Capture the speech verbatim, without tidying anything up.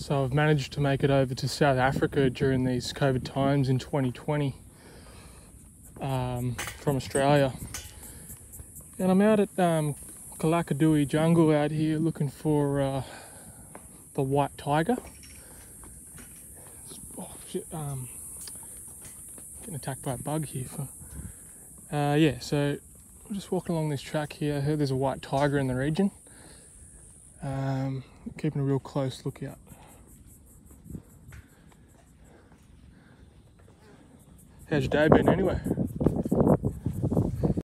So I've managed to make it over to South Africa during these COVID times in twenty twenty um, from Australia. And I'm out at um, Kalakadui jungle out here looking for uh, the white tiger. Oh, shit, um, getting attacked by a bug here. For, uh, yeah, so I'm just walking along this track here. I heard there's a white tiger in the region. Um, keeping a real close lookout. How's your day been anyway?